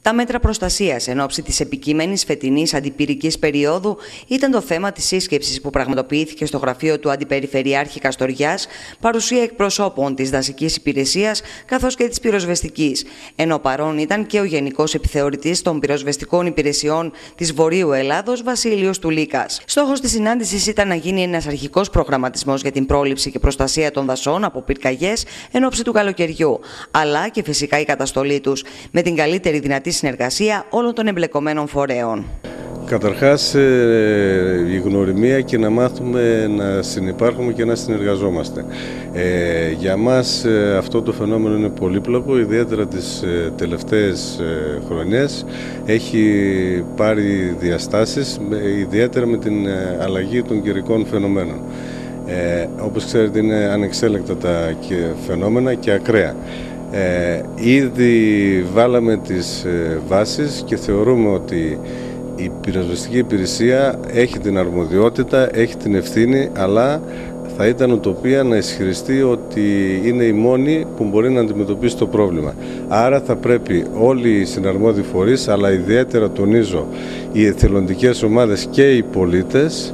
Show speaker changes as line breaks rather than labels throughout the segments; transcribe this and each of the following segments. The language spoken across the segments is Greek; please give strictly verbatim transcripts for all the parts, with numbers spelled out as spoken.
Τα μέτρα προστασίας εν ώψη της επικείμενης φετινής αντιπυρικής περίοδου ήταν το θέμα της σύσκεψης που πραγματοποιήθηκε στο γραφείο του Αντιπεριφερειάρχη Καστοριάς, παρουσία εκπροσώπων της Δασικής Υπηρεσίας καθώς και της Πυροσβεστικής, ενώ παρόν ήταν και ο Γενικός Επιθεωρητής των Πυροσβεστικών Υπηρεσιών της Βορείου Ελλάδος, Βασίλειος Τουλίκας. Στόχος της συνάντησης ήταν να γίνει ένας αρχικός προγραμματισμός για την πρόληψη και προστασία των δασών από πυρκαγιές εν ώψη του καλοκαιριού, αλλά και φυσικά η καταστολή τους, με την καλύτερη δυνατή συνεργασία όλων των εμπλεκομένων φορέων.
Καταρχάς η γνωριμία και να μάθουμε να συνυπάρχουμε και να συνεργαζόμαστε. Ε, για μας αυτό το φαινόμενο είναι πολύπλοκο, ιδιαίτερα τις τελευταίες χρονιές έχει πάρει διαστάσεις, ιδιαίτερα με την αλλαγή των καιρικών φαινομένων. Ε, όπως ξέρετε είναι ανεξέλεκτα τα φαινόμενα και ακραία. Ε, ήδη βάλαμε τις ε, βάσεις και θεωρούμε ότι η πυροσβεστική υπηρεσία έχει την αρμοδιότητα, έχει την ευθύνη, αλλά θα ήταν ουτοπία να ισχυριστεί ότι είναι η μόνη που μπορεί να αντιμετωπίσει το πρόβλημα. Άρα θα πρέπει όλοι οι συναρμόδιοι φορείς, αλλά ιδιαίτερα τονίζω οι εθελοντικές ομάδες και οι πολίτες,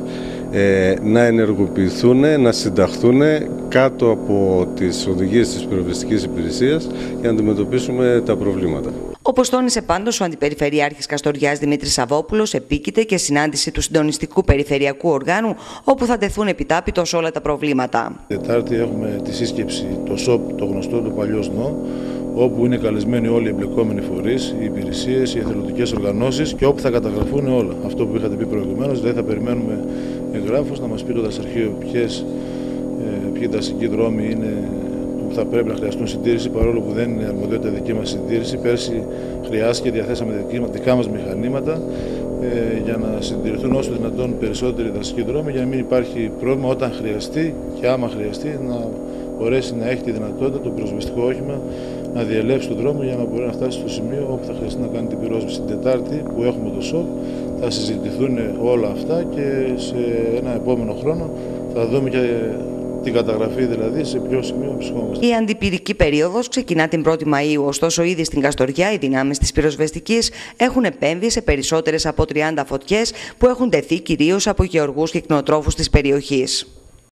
να ενεργοποιηθούν, να συνταχθούν κάτω από τις οδηγίες της πυροσβεστικής υπηρεσίας για να αντιμετωπίσουμε τα προβλήματα.
Όπως τόνισε πάντως ο Αντιπεριφερειάρχης Καστοριάς Δημήτρης Σαββόπουλος, επίκειται και συνάντηση του Συντονιστικού Περιφερειακού Οργάνου, όπου θα τεθούν επιτάπητος όλα τα προβλήματα.
Τετάρτη έχουμε τη σύσκεψη, το ΣΟΠ, το γνωστό, το παλιό ΣΝΟ, όπου είναι καλεσμένοι όλοι οι εμπλεκόμενοι φορείς, οι υπηρεσίες, οι εθελοντικές οργανώσεις και όπου θα καταγραφούν όλα. Αυτό που είχατε πει προηγουμένως, δηλαδή θα περιμένουμε εγγράφους να μας πει το δασαρχείο ποιες, ε, ποιοι δασικοί δρόμοι είναι που θα πρέπει να χρειαστούν συντήρηση, παρόλο που δεν είναι αρμοδιότητα δική μας συντήρηση. Πέρσι χρειάστηκε, διαθέσαμε δικά μας μηχανήματα ε, για να συντηρηθούν όσο δυνατόν περισσότεροι δασικοί δρόμοι, για να μην υπάρχει πρόβλημα όταν χρειαστεί και άμα χρειαστεί να μπορέσει να έχει τη δυνατότητα το πυροσβεστικό όχημα να διελεύσει τον δρόμο για να μπορεί να φτάσει στο σημείο όπου θα χρειαστεί να κάνει την πυρόσβεση. Την Τετάρτη που έχουμε το ΣΟΠ θα συζητηθούν όλα αυτά και σε ένα επόμενο χρόνο θα δούμε και την καταγραφή, δηλαδή σε ποιο σημείο βρισκόμαστε.
Η αντιπυρική περίοδος ξεκινά την πρώτη Μαΐου, ωστόσο ήδη στην Καστοριά οι δυνάμεις της πυροσβεστικής έχουν επέμβει σε περισσότερες από τριάντα φωτιές που έχουν τεθεί κυρίως από γεωργούς και κτηνοτρόφους της περιοχής.